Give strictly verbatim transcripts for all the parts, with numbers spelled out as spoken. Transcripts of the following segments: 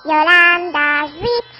Yolanda Sweet.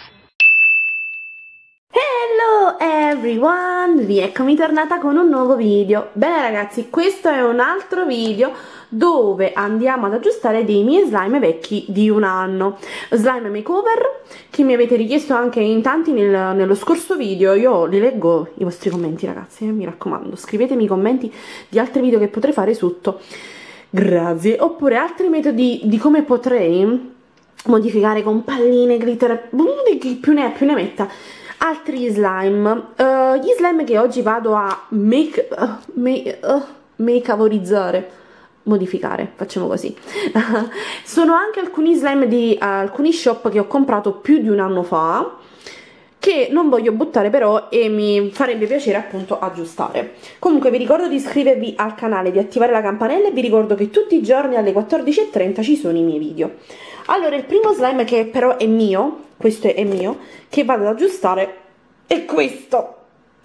Hello everyone, rieccomi tornata con un nuovo video. Bene ragazzi, questo è un altro video dove andiamo ad aggiustare dei miei slime vecchi di un anno, slime makeover che mi avete richiesto anche in tanti nel, nello scorso video. Io li leggo i vostri commenti ragazzi, eh, mi raccomando, scrivetemi i commenti di altri video che potrei fare sotto, grazie, oppure altri metodi di come potrei modificare con palline, glitter, chi più ne ha più ne metta, altri slime. Uh, gli slime che oggi vado a make, uh, make, uh, makeoverizzare, modificare, facciamo così, sono anche alcuni slime di uh, alcuni shop che ho comprato più di un anno fa, che non voglio buttare però e mi farebbe piacere appunto aggiustare. Comunque vi ricordo di iscrivervi al canale, di attivare la campanella e vi ricordo che tutti i giorni alle quattordici e trenta ci sono i miei video. Allora, il primo slime che però è mio, questo è mio, che vado ad aggiustare è questo.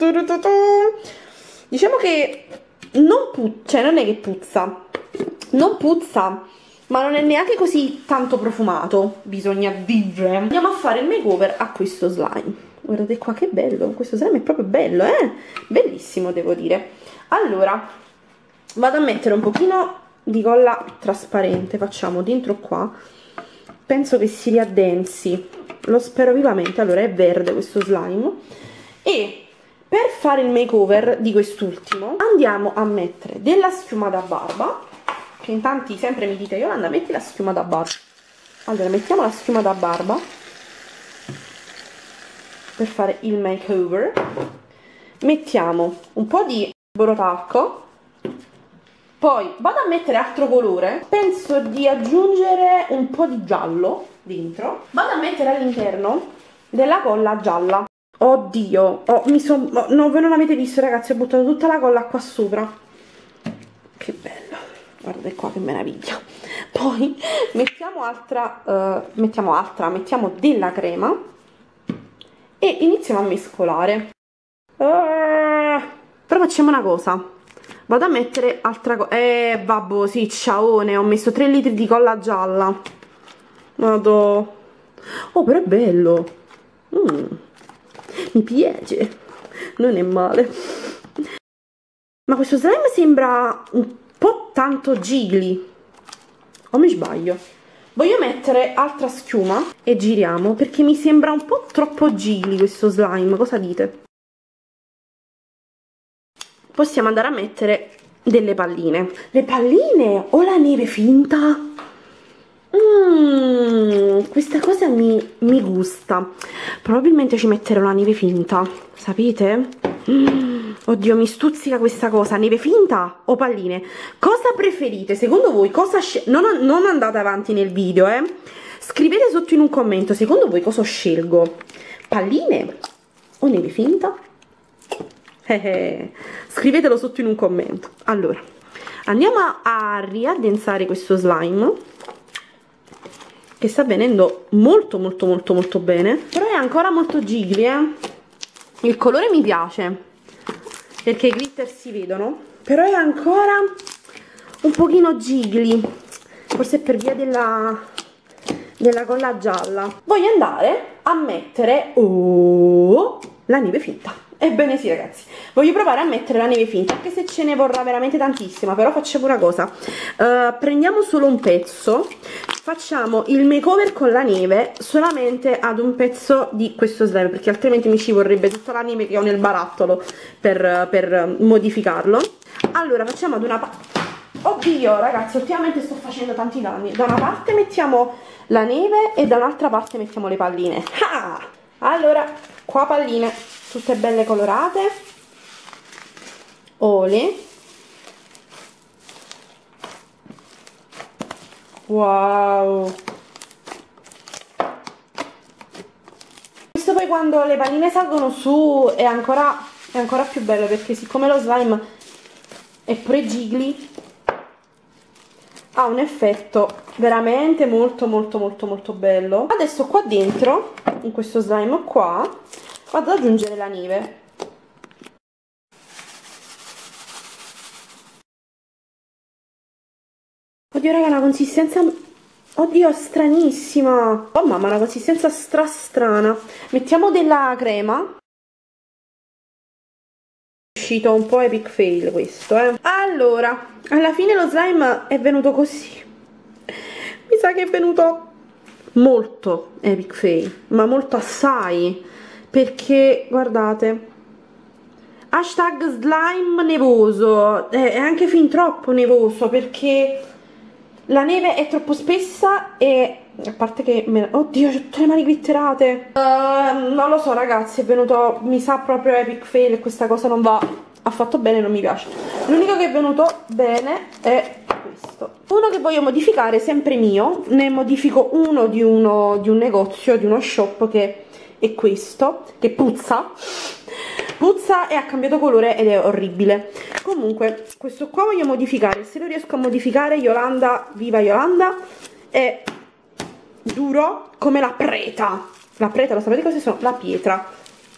Diciamo che non puzza, cioè non è che puzza, non puzza, ma non è neanche così tanto profumato, bisogna dire. Andiamo a fare il makeover a questo slime. Guardate qua che bello, questo slime è proprio bello, eh? Bellissimo devo dire. Allora, vado a mettere un pochino di colla trasparente, facciamo dentro qua. Penso che si riaddensi, lo spero vivamente. Allora è verde questo slime e per fare il makeover di quest'ultimo andiamo a mettere della schiuma da barba, che in tanti sempre mi dite Yolanda metti la schiuma da barba. Allora mettiamo la schiuma da barba per fare il makeover, mettiamo un po' di borotalco, poi vado a mettere altro colore, penso di aggiungere un po' di giallo dentro, vado a mettere all'interno della colla gialla. Oddio, oh, mi son, oh, no, voi non avete visto ragazzi, ho buttato tutta la colla qua sopra, che bello, guardate qua che meraviglia. Poi mettiamo altra, uh, mettiamo altra, mettiamo della crema e iniziamo a mescolare. Uh, però facciamo una cosa, vado a mettere altra cosa, eh vabbè sì, ciaone, ho messo tre litri di colla gialla. Vado. Oh però è bello, mm, mi piace, non è male. Ma questo slime sembra un po' tanto gigli, o mi sbaglio? Voglio mettere altra schiuma e giriamo perché mi sembra un po' troppo gigli questo slime, cosa dite? Possiamo andare a mettere delle palline. Le palline o la neve finta? Mm, questa cosa mi, mi gusta. Probabilmente ci metterò la neve finta, sapete? Mm, oddio, mi stuzzica questa cosa. Neve finta o palline? Cosa preferite? Secondo voi cosa non, non andate avanti nel video, eh? Scrivete sotto in un commento, secondo voi cosa scelgo? Palline o neve finta? Eh, eh. Scrivetelo sotto in un commento. Allora, andiamo a riaddensare questo slime, che sta venendo molto molto molto molto bene, però è ancora molto gigli, eh? Il colore mi piace perché i glitter si vedono, però è ancora un pochino gigli, forse per via della, della colla gialla. Voglio andare a mettere oh, la neve finta. Ebbene sì ragazzi, voglio provare a mettere la neve finta, anche se ce ne vorrà veramente tantissima, però facciamo una cosa, uh, prendiamo solo un pezzo, facciamo il makeover con la neve solamente ad un pezzo di questo slime, perché altrimenti mi ci vorrebbe tutta la neve che ho nel barattolo per, per modificarlo. Allora facciamo ad una parte, oddio ragazzi ultimamente sto facendo tanti danni, da una parte mettiamo la neve e da un'altra parte mettiamo le palline. Ah! Allora qua palline tutte belle colorate, oli, wow, questo poi quando le palline salgono su è ancora, è ancora più bello, perché siccome lo slime è pure gigli ha un effetto veramente molto molto molto molto bello. Adesso qua dentro in questo slime qua vado ad aggiungere la neve. Oddio raga, la consistenza Oddio, stranissima. Oh mamma, una consistenza stra strana. Mettiamo della crema. È uscito un po' epic fail questo, eh. Allora, alla fine lo slime è venuto così. Mi sa che è venuto molto epic fail, ma molto assai, perché guardate, hashtag slime nevoso, è anche fin troppo nevoso, perché la neve è troppo spessa e a parte che me... oddio, ho tutte le mani glitterate. Uh, non lo so ragazzi, è venuto, mi sa proprio epic fail e questa cosa non va affatto bene, non mi piace. L'unico che è venuto bene è questo. Uno che voglio modificare, sempre mio, ne modifico uno di, uno di un negozio, di uno shop, che è questo, che puzza. Puzza e ha cambiato colore ed è orribile. Comunque, questo qua voglio modificare. Se lo riesco a modificare, Yolanda, viva Yolanda, è duro come la preta. La preta, lo sapete cosa sono? La pietra.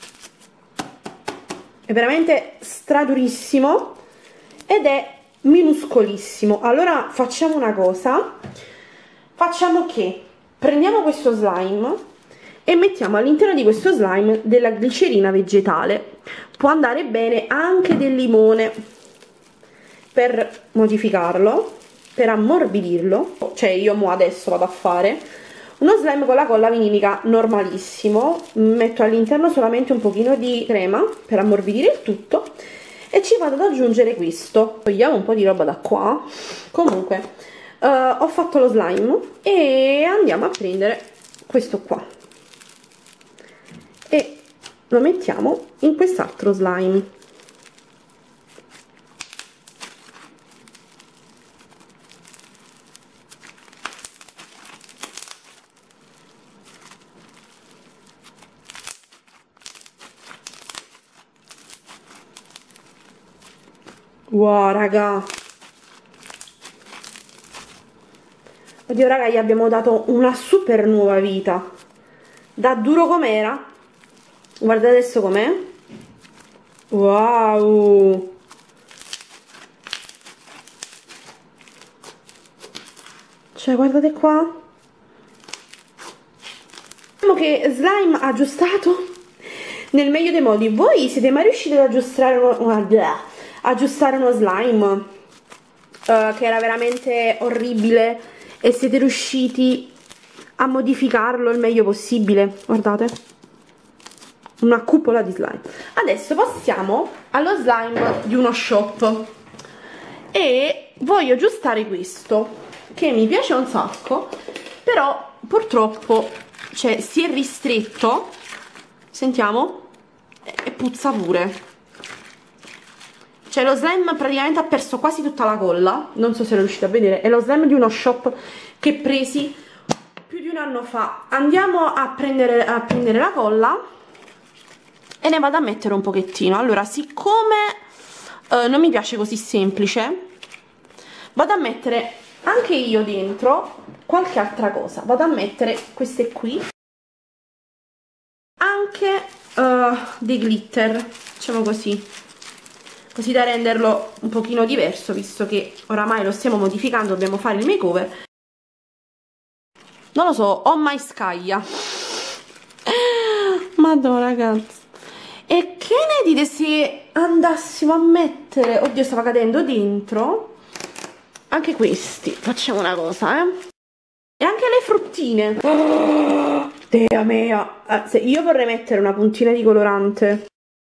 È veramente stradurissimo ed è minuscolissimo. Allora facciamo una cosa. Facciamo che prendiamo questo slime e mettiamo all'interno di questo slime della glicerina vegetale. Può andare bene anche del limone per modificarlo, per ammorbidirlo. Cioè io mo adesso vado a fare uno slime con la colla vinilica normalissimo, metto all'interno solamente un pochino di crema per ammorbidire il tutto e ci vado ad aggiungere questo. Togliamo un po' di roba da qua. Comunque uh, ho fatto lo slime e andiamo a prendere questo qua e lo mettiamo in quest'altro slime. Wow raga, oddio raga, gli abbiamo dato una super nuova vita. Da duro com'era, guardate adesso com'è. Wow, cioè guardate qua. Diciamo che slime aggiustato nel meglio dei modi. Voi siete mai riusciti ad aggiustare una, una aggiustare uno slime uh, che era veramente orribile e siete riusciti a modificarlo il meglio possibile? Guardate, una cupola di slime. Adesso passiamo allo slime di uno shop e voglio aggiustare questo che mi piace un sacco, però purtroppo, cioè, si è ristretto, sentiamo, e puzza pure. Cioè lo slime praticamente ha perso quasi tutta la colla, non so se lo riuscite a vedere, è lo slime di uno shop che presi più di un anno fa. Andiamo a prendere, a prendere la colla e ne vado a mettere un pochettino. Allora, siccome eh, non mi piace così semplice, vado a mettere anche io dentro qualche altra cosa. Vado a mettere queste qui, anche uh, dei glitter, diciamo così, così da renderlo un pochino diverso, visto che oramai lo stiamo modificando, dobbiamo fare il makeover. Non lo so, ho mai scaglia. Madonna ragazzi. E che ne dite se andassimo a mettere, oddio stava cadendo dentro, anche questi? Facciamo una cosa, eh, e anche le fruttine. Oh, Dea mia, eh, se io vorrei mettere una puntina di colorante.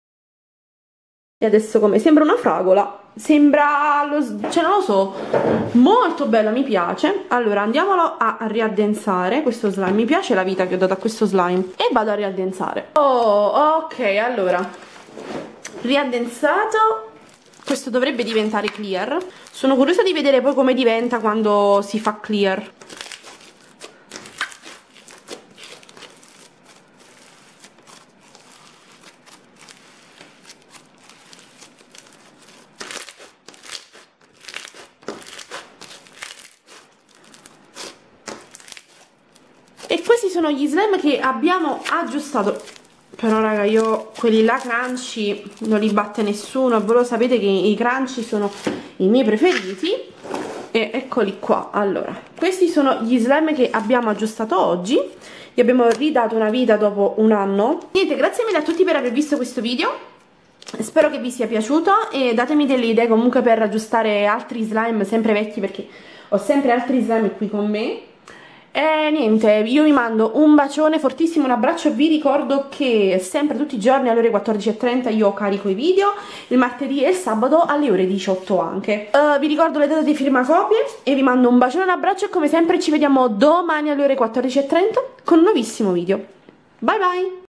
E adesso come? Sembra una fragola, sembra, lo, cioè non lo so, molto bello, mi piace. Allora andiamolo a riaddensare questo slime, mi piace la vita che ho dato a questo slime e vado a riaddensare. Oh, ok, allora riaddensato, questo dovrebbe diventare clear. Sono curiosa di vedere poi come diventa quando si fa clear. E questi sono gli slime che abbiamo aggiustato. Però raga, io quelli là crunchy non li batte nessuno. Voi lo sapete che i crunchy sono i miei preferiti. e eccoli qua. Allora, questi sono gli slime che abbiamo aggiustato oggi, gli abbiamo ridato una vita dopo un anno. Niente, grazie mille a tutti per aver visto questo video, spero che vi sia piaciuto e datemi delle idee comunque per aggiustare altri slime sempre vecchi, perché ho sempre altri slime qui con me. E niente, io vi mando un bacione fortissimo, un abbraccio. Vi ricordo che sempre tutti i giorni alle ore quattordici e trenta io carico i video, il martedì e il sabato alle ore diciotto anche. Uh, vi ricordo le date di firmacopie e vi mando un bacione, un abbraccio e come sempre ci vediamo domani alle ore quattordici e trenta con un nuovissimo video. Bye bye!